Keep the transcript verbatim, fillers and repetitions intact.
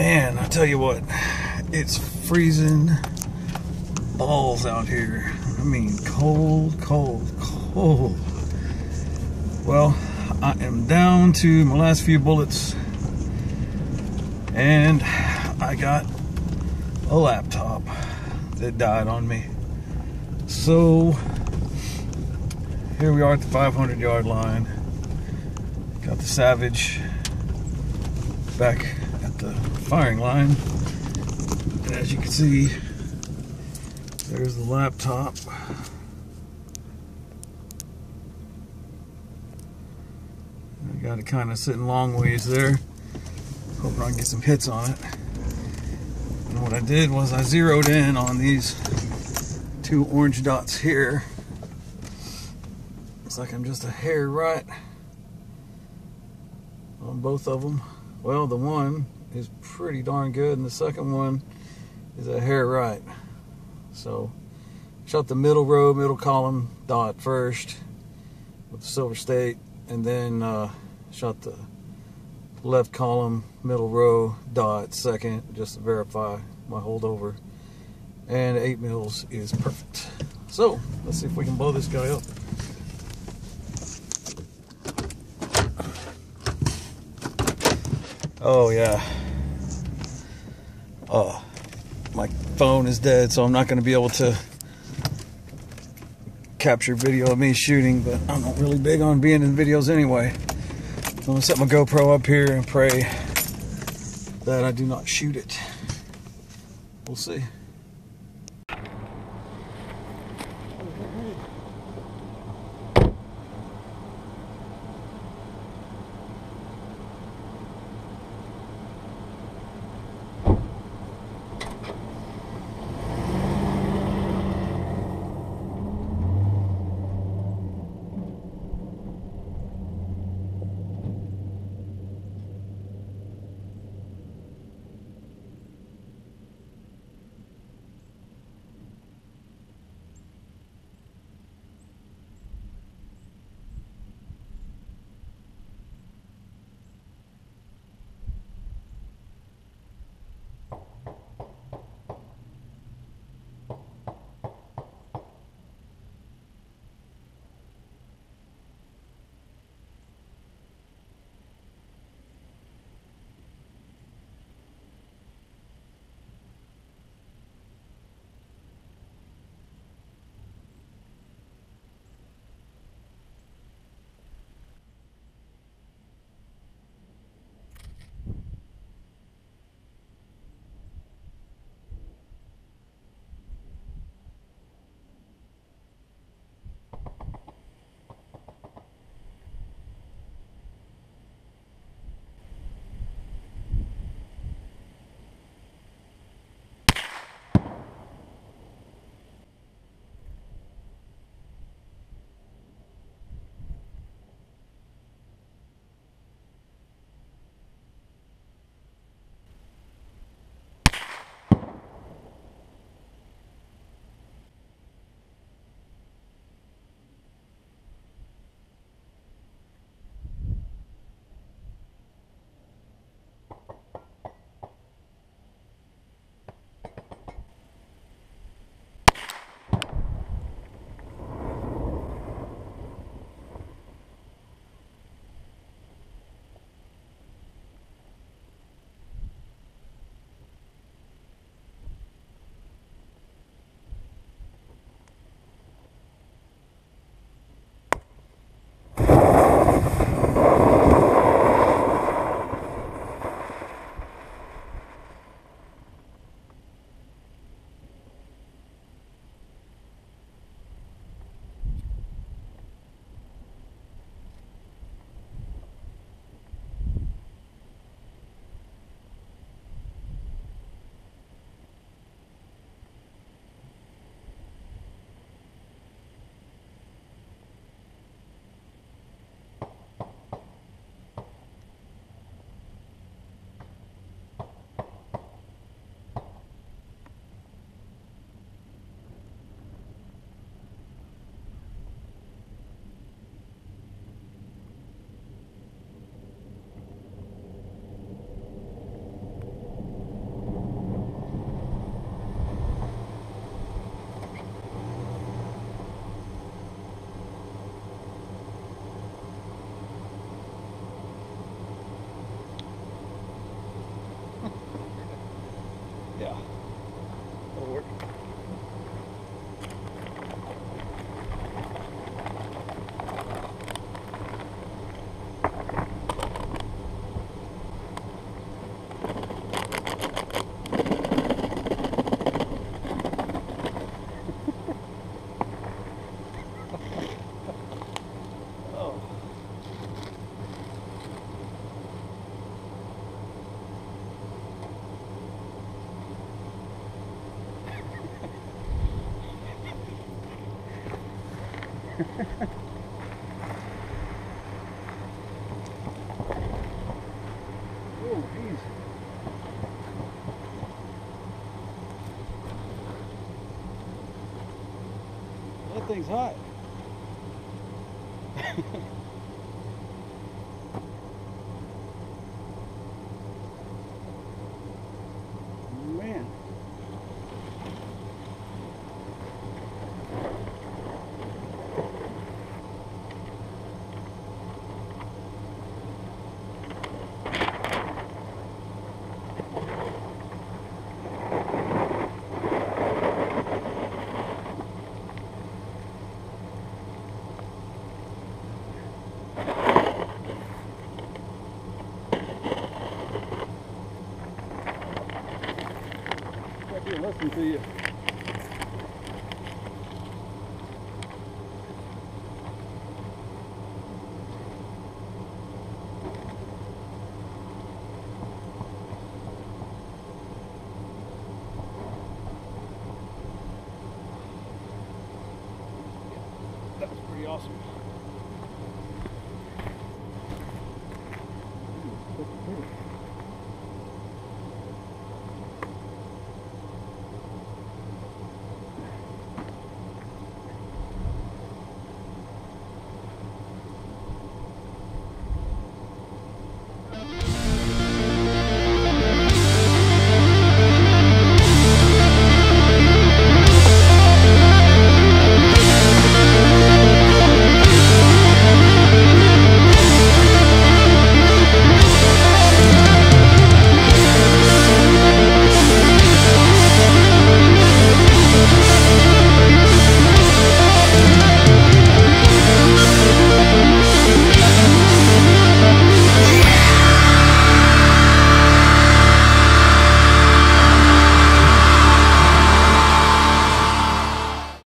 Man, I tell you what, it's freezing balls out here. I mean, cold, cold, cold. Well, I am down to my last few bullets, and I got a laptop that died on me. So here we are at the five hundred yard line. Got the Savage back at the firing line, and as you can see, there's the laptop. I got it kind of sitting long ways there, hoping I can get some hits on it. And what I did was I zeroed in on these two orange dots here. Looks like I'm just a hair right on both of them. Well, the one is pretty darn good, and the second one is a hair right. So, shot the middle row, middle column dot first with the Silver State, and then uh, shot the left column, middle row dot second, just to verify my holdover. And eight mils is perfect. So, let's see if we can blow this guy up. Oh yeah. Oh, my phone is dead, so I'm not going to be able to capture video of me shooting, but I'm not really big on being in videos anyway. So I'm going to set my GoPro up here and pray that I do not shoot it. We'll see. Oh, geez. That thing's hot. Man. Listen to you.